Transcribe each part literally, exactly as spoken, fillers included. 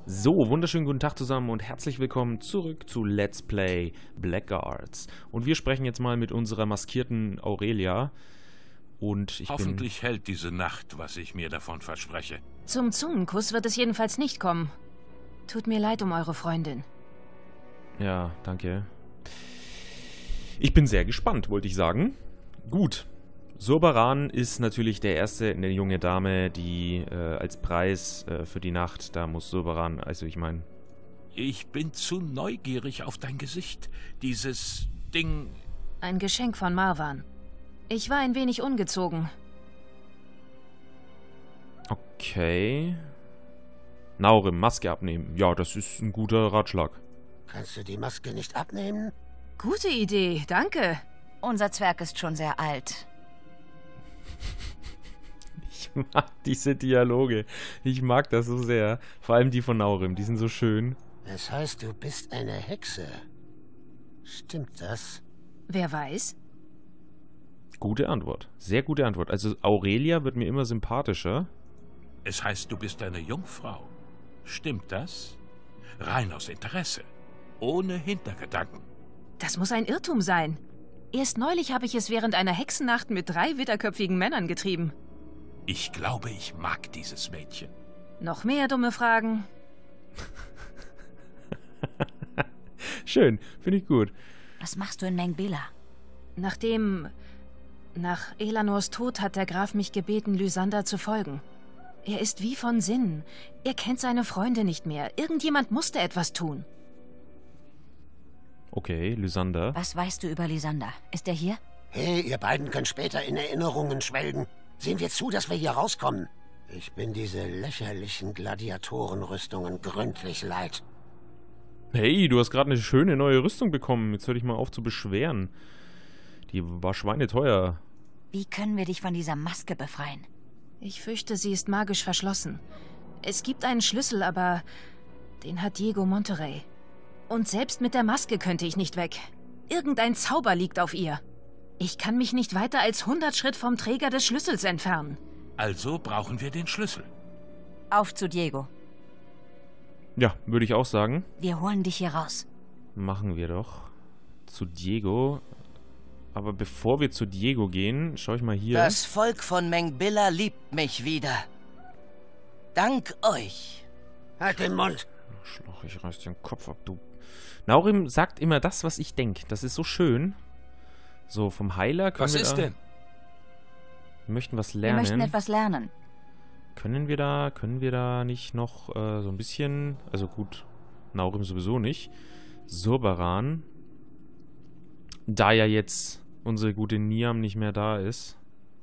So, wunderschönen guten Tag zusammen und herzlich willkommen zurück zu Let's Play Blackguards. Und wir sprechen jetzt mal mit unserer maskierten Aurelia. Und ich Hoffentlich bin... hält diese Nacht, was ich mir davon verspreche. Zum Zungenkuss wird es jedenfalls nicht kommen. Tut mir leid um eure Freundin. Ja, danke. Ich bin sehr gespannt, wollte ich sagen. Gut. Surbaran ist natürlich der erste, eine junge Dame, die äh, als Preis äh, für die Nacht, da muss Surbaran, also ich meine... Ich bin zu neugierig auf dein Gesicht. Dieses Ding... Ein Geschenk von Marwan. Ich war ein wenig ungezogen. Okay. Naurim, Maske abnehmen. Ja, das ist ein guter Ratschlag. Kannst du die Maske nicht abnehmen? Gute Idee, danke. Unser Zwerg ist schon sehr alt. Ich mag diese Dialoge. Ich mag das so sehr. Vor allem die von Naurim, die sind so schön. Das heißt, du bist eine Hexe. Stimmt das? Wer weiß? Gute Antwort. Sehr gute Antwort. Also Aurelia wird mir immer sympathischer. Es heißt, du bist eine Jungfrau. Stimmt das? Rein aus Interesse. Ohne Hintergedanken. Das muss ein Irrtum sein. Erst neulich habe ich es während einer Hexennacht mit drei witterköpfigen Männern getrieben. Ich glaube, ich mag dieses Mädchen. Noch mehr dumme Fragen? Schön, finde ich gut. Was machst du in Mengbela? Nachdem... Nach Elanors Tod hat der Graf mich gebeten, Lysander zu folgen. Er ist wie von Sinnen. Er kennt seine Freunde nicht mehr. Irgendjemand musste etwas tun. Okay, Lysander. Was weißt du über Lysander? Ist er hier? Hey, ihr beiden könnt später in Erinnerungen schwelgen. Sehen wir zu, dass wir hier rauskommen. Ich bin diese lächerlichen Gladiatorenrüstungen gründlich leid. Hey, du hast gerade eine schöne neue Rüstung bekommen. Jetzt hör dich mal auf zu beschweren. Die war schweineteuer. Wie können wir dich von dieser Maske befreien? Ich fürchte, sie ist magisch verschlossen. Es gibt einen Schlüssel, aber den hat Diego Monterrey. Und selbst mit der Maske könnte ich nicht weg. Irgendein Zauber liegt auf ihr. Ich kann mich nicht weiter als hundert Schritt vom Träger des Schlüssels entfernen. Also brauchen wir den Schlüssel. Auf zu Diego. Ja, würde ich auch sagen. Wir holen dich hier raus. Machen wir doch. Zu Diego. Aber bevor wir zu Diego gehen, schau ich mal hier. Das Volk von Mengbela liebt mich wieder. Dank euch. Halt den Mund. Schloch, ich reiß dir den Kopf ab, du. Naurim sagt immer das, was ich denke. Das ist so schön. So, vom Heiler können was wir ist da, denn? Wir möchten was Wir lernen. möchten etwas lernen. Können wir da, können wir da nicht noch äh, so ein bisschen, also gut, Naurim sowieso nicht. Surbaran. Da ja jetzt unsere gute Niam nicht mehr da ist.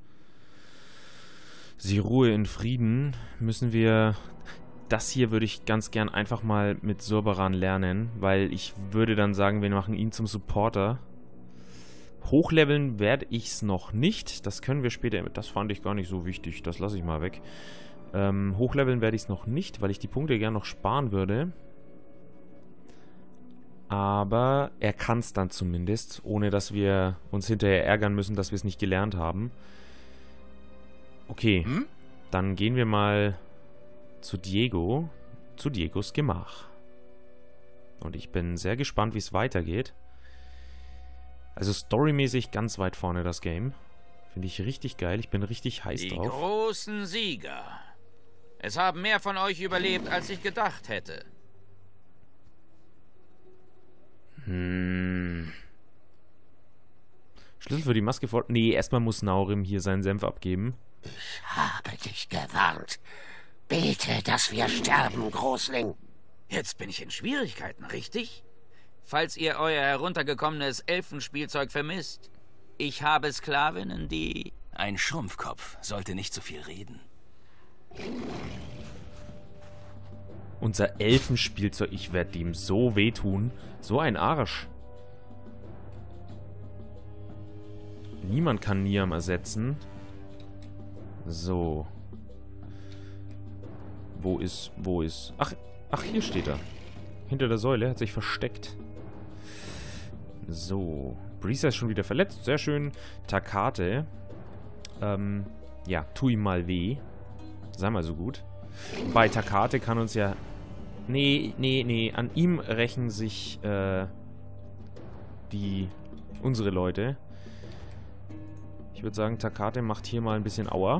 Sie ruhe in Frieden, müssen wir... Das hier würde ich ganz gern einfach mal mit Surbaran lernen, weil ich würde dann sagen, wir machen ihn zum Supporter. Hochleveln werde ich es noch nicht. Das können wir später... Das fand ich gar nicht so wichtig. Das lasse ich mal weg. Ähm, hochleveln werde ich es noch nicht, weil ich die Punkte gern noch sparen würde. Aber er kann es dann zumindest, ohne dass wir uns hinterher ärgern müssen, dass wir es nicht gelernt haben. Okay, hm? Dann gehen wir mal zu Diego, zu Diegos Gemach. Und ich bin sehr gespannt, wie es weitergeht. Also storymäßig ganz weit vorne das Game. Finde ich richtig geil, ich bin richtig heiß Die drauf. Die großen Sieger. Es haben mehr von euch überlebt, als ich gedacht hätte. Hm. Schlüssel für die Maske vor... Nee, erstmal muss Naurim hier seinen Senf abgeben. Ich habe dich gewarnt. Bete, dass wir sterben, Großling. Jetzt bin ich in Schwierigkeiten, richtig? Falls ihr euer heruntergekommenes Elfenspielzeug vermisst. Ich habe Sklavinnen, die... Ein Schrumpfkopf sollte nicht so viel reden. Unser Elfenspielzeug, ich werde ihm so wehtun. So ein Arsch. Niemand kann Niam ersetzen. So. Wo ist, wo ist... Ach, ach, hier steht er. Hinter der Säule, hat sich versteckt. So. Brisa ist schon wieder verletzt, sehr schön. Takate. Ähm, ja, tu ihm mal weh. Sei mal so gut. Bei Takate kann uns ja Nee, nee, nee. An ihm rächen sich äh, die unsere Leute. Ich würde sagen, Takate macht hier mal ein bisschen Aua.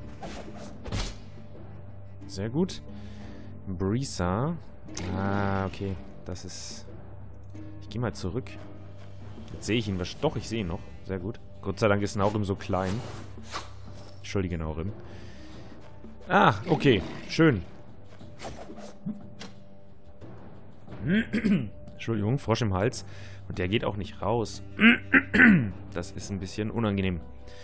Sehr gut. Brisa. Ah, okay. Das ist... Ich gehe mal zurück. Jetzt sehe ich ihn. Doch, ich sehe ihn noch. Sehr gut. Gott sei Dank ist Naurim so klein. Entschuldige, Naurim. Ah, okay. Schön. Entschuldigung, Frosch im Hals. Und der geht auch nicht raus. Das ist ein bisschen unangenehm.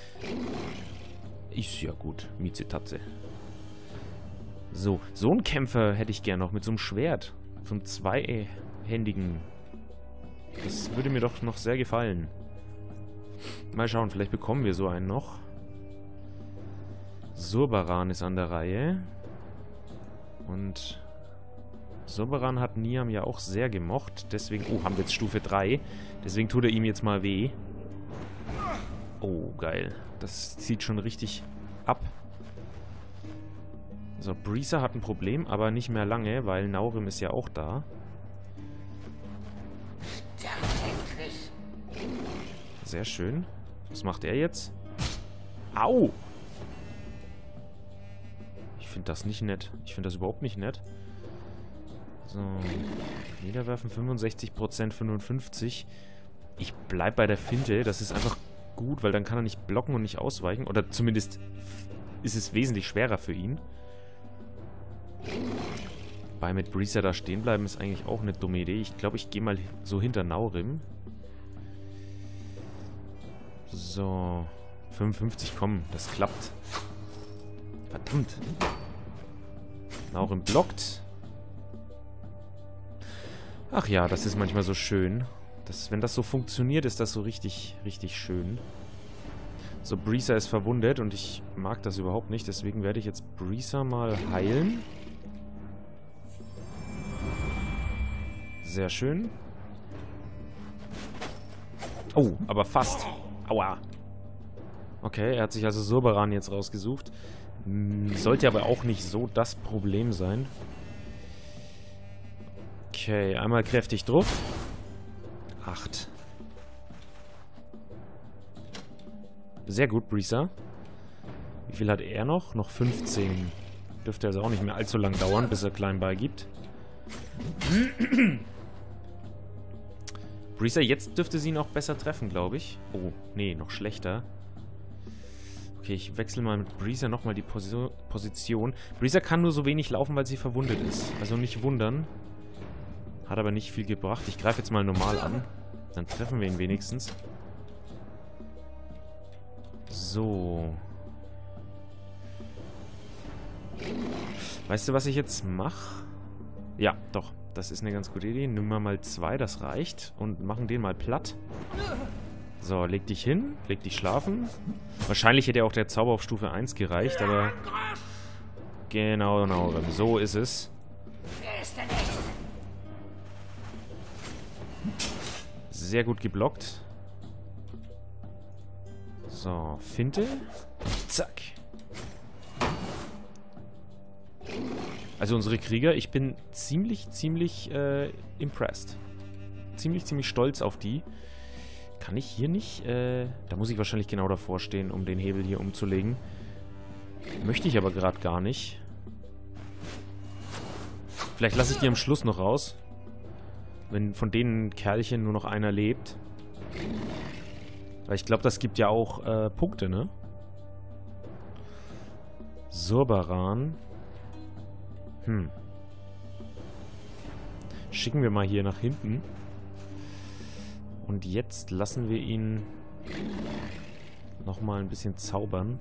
Ist ja gut. Mieze-Tatze. So, so einen Kämpfer hätte ich gern noch mit so einem Schwert. So einem zweihändigen. Das würde mir doch noch sehr gefallen. Mal schauen, vielleicht bekommen wir so einen noch. Surbaran ist an der Reihe. Und Surbaran hat Niam ja auch sehr gemocht. Deswegen... Oh, haben wir jetzt Stufe drei. Deswegen tut er ihm jetzt mal weh. Oh, geil. Das zieht schon richtig ab. So, Brisa hat ein Problem, aber nicht mehr lange, weil Naurim ist ja auch da. Sehr schön. Was macht er jetzt? Au! Ich finde das nicht nett. Ich finde das überhaupt nicht nett. So. Niederwerfen fünfundsechzig Prozent, fünfundfünfzig. Ich bleib bei der Finte. Das ist einfach gut, weil dann kann er nicht blocken und nicht ausweichen. Oder zumindest ist es wesentlich schwerer für ihn. Bei mit Brisa da stehen bleiben ist eigentlich auch eine dumme Idee. Ich glaube, ich gehe mal so hinter Naurim. So. fünfundfünfzig, komm, das klappt. Verdammt. Naurim blockt. Ach ja, das ist manchmal so schön. Das, wenn das so funktioniert, ist das so richtig, richtig schön. So, Brisa ist verwundet und ich mag das überhaupt nicht. Deswegen werde ich jetzt Brisa mal heilen. Sehr schön. Oh, aber fast. Aua. Okay, er hat sich also Surbaran jetzt rausgesucht. Sollte aber auch nicht so das Problem sein. Okay, einmal kräftig drauf. Acht. Sehr gut, Brisa. Wie viel hat er noch? Noch fünfzehn. Dürfte also auch nicht mehr allzu lang dauern, bis er klein beigibt. Brisa, jetzt dürfte sie ihn auch besser treffen, glaube ich. Oh, nee, noch schlechter. Okay, ich wechsle mal mit Brisa nochmal die Posi- Position. Brisa kann nur so wenig laufen, weil sie verwundet ist. Also nicht wundern. Hat aber nicht viel gebracht. Ich greife jetzt mal normal an. Dann treffen wir ihn wenigstens. So. Weißt du, was ich jetzt mache? Ja, doch. Das ist eine ganz gute Idee. Nehmen wir mal zwei, das reicht. Und machen den mal platt. So, leg dich hin. Leg dich schlafen. Wahrscheinlich hätte auch der Zauber auf Stufe eins gereicht, aber... Genau, genau. So ist es. Sehr gut geblockt. So, Finte. Zack. Also unsere Krieger, ich bin ziemlich, ziemlich äh, impressed. Ziemlich, ziemlich stolz auf die. Kann ich hier nicht... Äh, da muss ich wahrscheinlich genau davor stehen, um den Hebel hier umzulegen. Möchte ich aber gerade gar nicht. Vielleicht lasse ich die am Schluss noch raus. Wenn von den Kerlchen nur noch einer lebt. Weil ich glaube, das gibt ja auch äh, Punkte, ne? Surbaran. Hm. Schicken wir mal hier nach hinten. Und jetzt lassen wir ihn nochmal ein bisschen zaubern.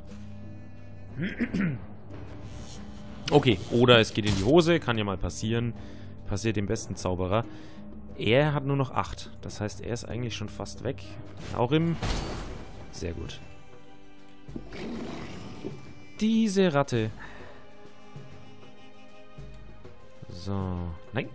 Okay, oder es geht in die Hose. Kann ja mal passieren. Passiert dem besten Zauberer. Er hat nur noch acht. Das heißt, er ist eigentlich schon fast weg. Naurim. Sehr gut. Diese Ratte. So. Nein.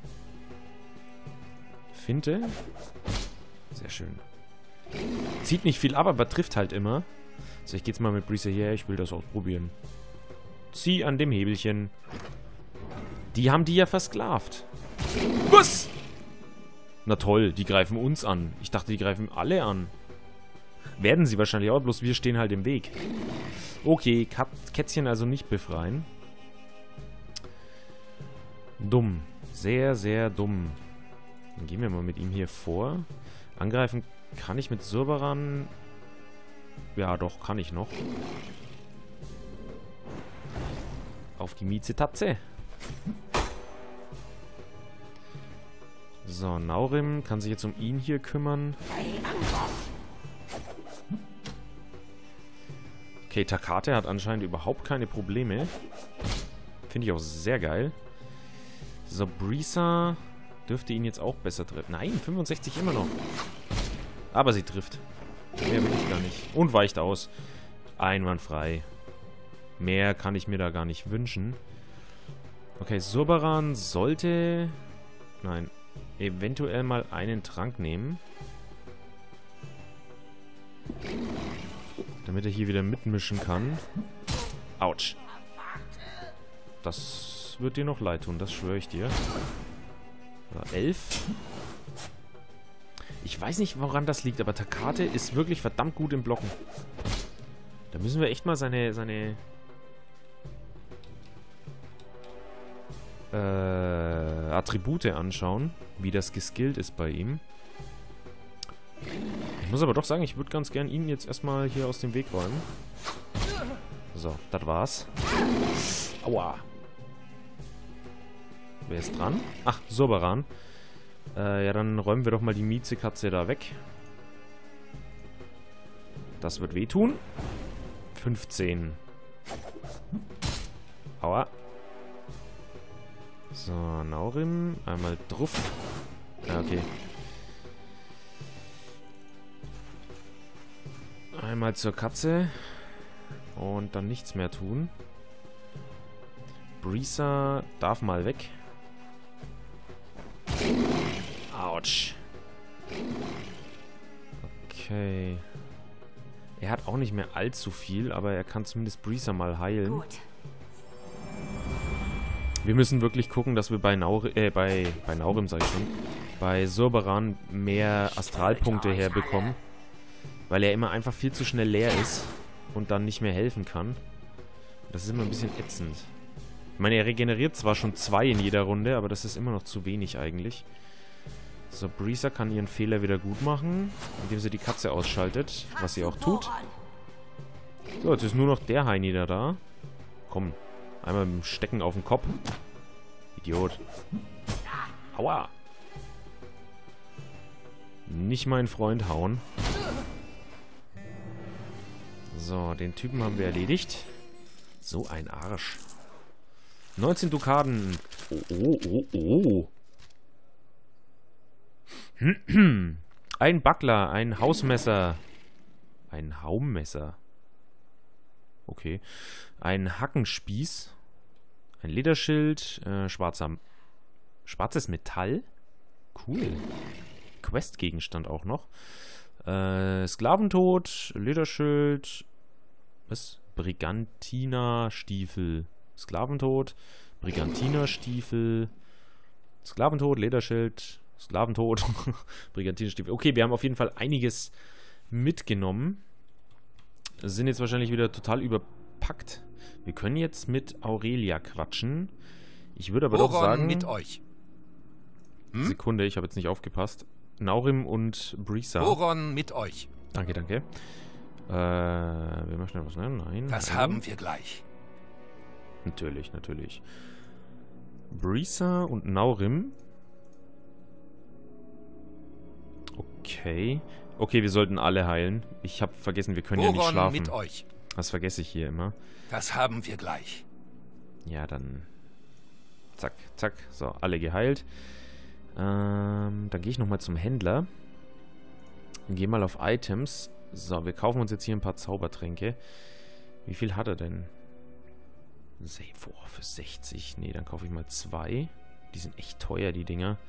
Finte. Sehr schön. Zieht nicht viel ab, aber trifft halt immer. So, ich gehe jetzt mal mit Brisa her. Ich will das ausprobieren. Zieh an dem Hebelchen. Die haben die ja versklavt. Was? Na toll, die greifen uns an. Ich dachte, die greifen alle an. Werden sie wahrscheinlich auch, bloß wir stehen halt im Weg. Okay, Kat Kätzchen also nicht befreien. Dumm. Sehr, sehr dumm. Dann gehen wir mal mit ihm hier vor. Angreifen kann ich mit Surbaran... Ja, doch, kann ich noch. Auf die Mieze-Tatze. So, Naurim kann sich jetzt um ihn hier kümmern. Okay, Takate hat anscheinend überhaupt keine Probleme. Finde ich auch sehr geil. So, Brisa dürfte ihn jetzt auch besser treffen. Nein, fünfundsechzig immer noch. Aber sie trifft. Mehr will ich gar nicht. Und weicht aus. Einwandfrei. Mehr kann ich mir da gar nicht wünschen. Okay, Surbaran sollte... Nein. Eventuell mal einen Trank nehmen. Damit er hier wieder mitmischen kann. Autsch. Das wird dir noch leid tun, das schwöre ich dir. So, elf. Ich weiß nicht, woran das liegt, aber Takate ist wirklich verdammt gut im Blocken. Da müssen wir echt mal seine... seine äh, Attribute anschauen, wie das geskillt ist bei ihm. Ich muss aber doch sagen, ich würde ganz gern ihn jetzt erstmal hier aus dem Weg räumen. So, das war's. Aua. Wer ist dran? Ach, Surbaran. Äh, ja, dann räumen wir doch mal die Mieze-Katze da weg. Das wird wehtun. fünfzehn. Aua. So, Naurim. Einmal drauf. Ja, okay. Einmal zur Katze. Und dann nichts mehr tun. Brisa darf mal weg. Autsch. Okay. Er hat auch nicht mehr allzu viel, aber er kann zumindest Brisa mal heilen. Gut. Wir müssen wirklich gucken, dass wir bei Naurim, äh, bei, bei Naurim sag ich schon, bei Surbaran mehr Astralpunkte herbekommen. Weil er immer einfach viel zu schnell leer ist und dann nicht mehr helfen kann. Das ist immer ein bisschen ätzend. Ich meine, er regeneriert zwar schon zwei in jeder Runde, aber das ist immer noch zu wenig eigentlich. So, Brisa kann ihren Fehler wieder gut machen, indem sie die Katze ausschaltet, was sie auch tut. So, jetzt ist nur noch der Heini da da. Komm, einmal mit dem Stecken auf den Kopf. Idiot. Aua. Nicht mein Freund hauen. So, den Typen haben wir erledigt. So ein Arsch. neunzehn Dukaten. Oh, oh, oh, oh. Ein Buckler, ein Hausmesser. Ein Haummesser. Okay. Ein Hackenspieß. Ein Lederschild. Äh, schwarzer... Schwarzes Metall? Cool. Questgegenstand auch noch. Äh, Sklaventod, Lederschild. Was? Brigantina-Stiefel. Sklaventod, Brigantina-Stiefel. Sklaventod, Lederschild, Sklaventod, Brigantina-Stiefel. Okay, wir haben auf jeden Fall einiges mitgenommen. Sind jetzt wahrscheinlich wieder total überpackt. Wir können jetzt mit Aurelia quatschen. Ich würde aber Woran doch sagen... mit euch? Hm? Sekunde, ich habe jetzt nicht aufgepasst. Naurim und Brisa. Woran mit euch? Danke, danke. Äh, wir möchten etwas nennen? Nein. Das nein. haben wir gleich. Natürlich, natürlich. Brisa und Naurim. Okay. Okay, wir sollten alle heilen. Ich habe vergessen, wir können Woran ja nicht schlafen. mit euch? Das vergesse ich hier immer. Das haben wir gleich. Ja, dann... Zack, zack. So, alle geheilt. Ähm, dann gehe ich nochmal zum Händler. Und gehe mal auf Items. So, wir kaufen uns jetzt hier ein paar Zaubertränke. Wie viel hat er denn? Save oh, für sechzig. Nee, dann kaufe ich mal zwei. Die sind echt teuer, die Dinger.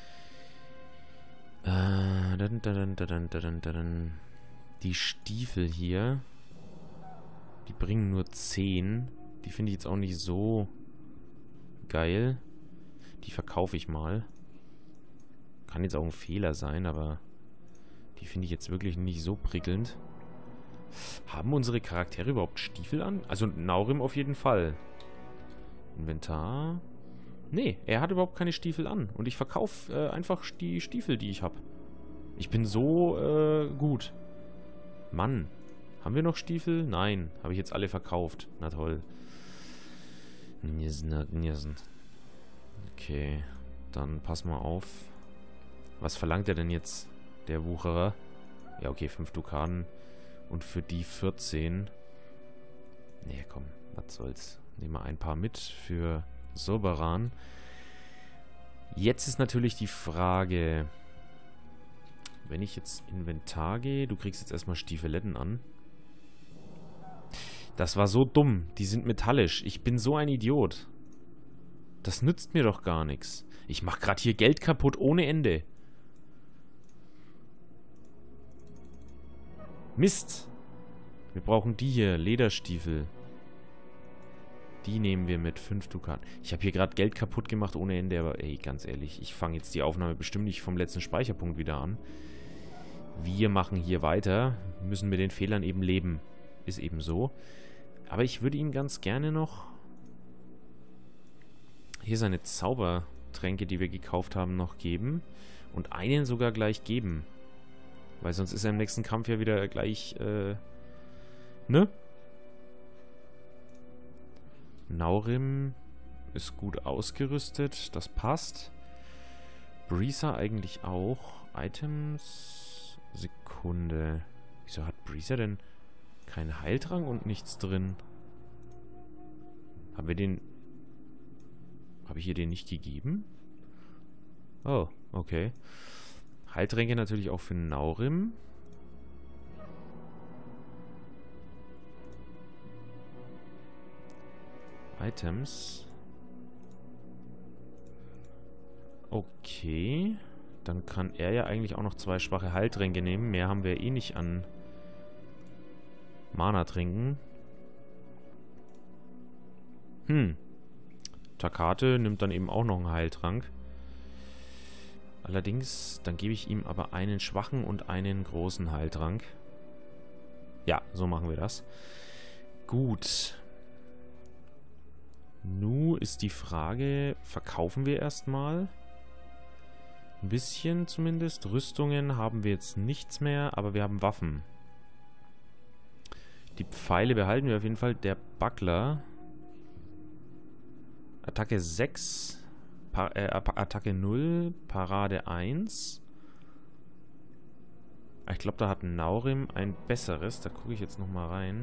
Äh, dann, dann, dann, dann, dann. Die Stiefel hier. Die bringen nur zehn. Die finde ich jetzt auch nicht so geil. Die verkaufe ich mal. Kann jetzt auch ein Fehler sein, aber die finde ich jetzt wirklich nicht so prickelnd. Haben unsere Charaktere überhaupt Stiefel an? Also Naurim auf jeden Fall. Inventar. Nee, er hat überhaupt keine Stiefel an. Und ich verkaufe äh, einfach die Stiefel, die ich habe. Ich bin so äh, gut. Mann. Haben wir noch Stiefel? Nein. Habe ich jetzt alle verkauft. Na toll. Okay. Dann pass mal auf. Was verlangt er denn jetzt, der Wucherer? Ja, okay, fünf Dukaten. Und für die vierzehn. Nee, komm, was soll's. Nehmen wir ein paar mit für Sorbaran. Jetzt ist natürlich die Frage, wenn ich jetzt Inventar gehe, du kriegst jetzt erstmal Stiefeletten an. Das war so dumm. Die sind metallisch. Ich bin so ein Idiot. Das nützt mir doch gar nichts. Ich mache gerade hier Geld kaputt ohne Ende. Mist. Wir brauchen die hier. Lederstiefel. Die nehmen wir mit. fünf Dukaten. Ich habe hier gerade Geld kaputt gemacht ohne Ende, aber ey, ganz ehrlich, ich fange jetzt die Aufnahme bestimmt nicht vom letzten Speicherpunkt wieder an. Wir machen hier weiter. Müssen mit den Fehlern eben leben. Ist eben so. Aber ich würde ihm ganz gerne noch hier seine Zaubertränke, die wir gekauft haben, noch geben. Und einen sogar gleich geben. Weil sonst ist er im nächsten Kampf ja wieder gleich, äh, ne? Naurim ist gut ausgerüstet. Das passt. Breezer eigentlich auch. Items. Sekunde. Wieso hat Breezer denn keinen Heiltrank und nichts drin? Haben wir den... Habe ich hier den nicht gegeben? Oh, okay. Heiltränke natürlich auch für Naurim. Items. Okay. Dann kann er ja eigentlich auch noch zwei schwache Heiltränke nehmen. Mehr haben wir eh nicht an Mana trinken. Hm. Takate nimmt dann eben auch noch einen Heiltrank. Allerdings, dann gebe ich ihm aber einen schwachen und einen großen Heiltrank. Ja, so machen wir das. Gut. Nu ist die Frage, verkaufen wir erstmal? Ein bisschen zumindest. Rüstungen haben wir jetzt nichts mehr, aber wir haben Waffen. Die Pfeile behalten wir auf jeden Fall. Der Buckler. Attacke sechs. Pa äh, Attacke null. Parade eins. Ich glaube, da hat Naurim ein besseres. Da gucke ich jetzt nochmal rein.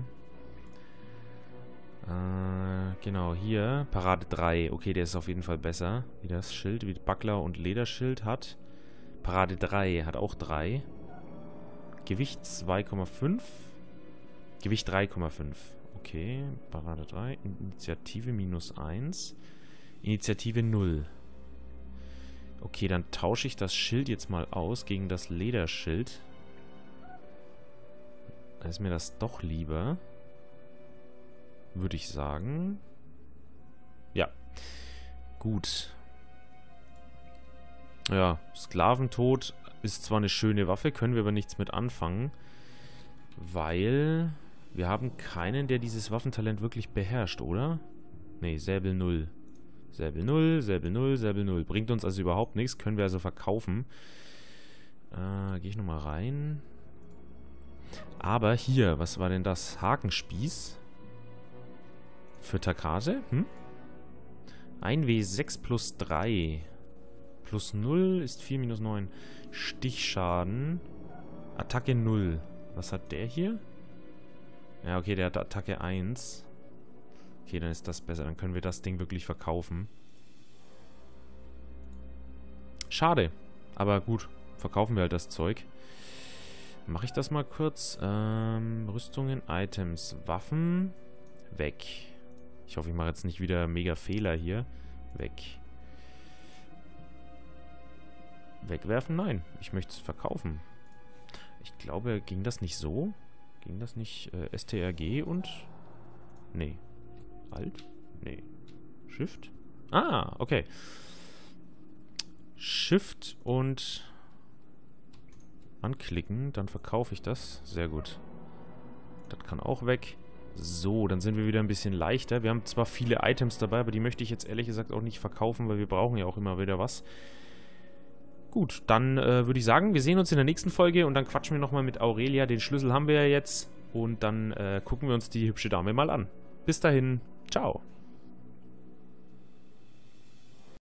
Äh, genau, hier. Parade drei. Okay, der ist auf jeden Fall besser. Wie das Schild, wie Buckler und Lederschild hat. Parade drei hat auch drei. Gewicht zwei Komma fünf. Gewicht drei Komma fünf. Okay, Parade drei. Initiative minus eins. Initiative null. Okay, dann tausche ich das Schild jetzt mal aus gegen das Lederschild. Dann ist mir das doch lieber. Würde ich sagen. Ja. Gut. Ja, Sklaventod ist zwar eine schöne Waffe, können wir aber nichts mit anfangen. Weil wir haben keinen, der dieses Waffentalent wirklich beherrscht, oder? Nee, Säbel null. Säbel null, Säbel null, Säbel null. Bringt uns also überhaupt nichts, können wir also verkaufen. Äh, gehe ich nochmal rein. Aber hier, was war denn das? Hakenspieß. Für Takate? Hm? ein W sechs plus drei. Plus null ist vier minus neun. Stichschaden. Attacke null. Was hat der hier? Ja, okay, der hat Attacke eins. Okay, dann ist das besser. Dann können wir das Ding wirklich verkaufen. Schade. Aber gut, verkaufen wir halt das Zeug. Mache ich das mal kurz. Ähm, Rüstungen, Items, Waffen. Weg. Ich hoffe, ich mache jetzt nicht wieder mega Fehler hier. Weg. Wegwerfen? Nein. Ich möchte es verkaufen. Ich glaube, ging das nicht so? Ging das nicht äh, S T R G und... Nee. Alt? Nee. Shift? Ah, okay. Shift und anklicken, dann verkaufe ich das. Sehr gut. Das kann auch weg. So, dann sind wir wieder ein bisschen leichter. Wir haben zwar viele Items dabei, aber die möchte ich jetzt ehrlich gesagt auch nicht verkaufen, weil wir brauchen ja auch immer wieder was. Gut, dann äh, würde ich sagen, wir sehen uns in der nächsten Folge und dann quatschen wir nochmal mit Aurelia. Den Schlüssel haben wir ja jetzt und dann äh, gucken wir uns die hübsche Dame mal an. Bis dahin, ciao.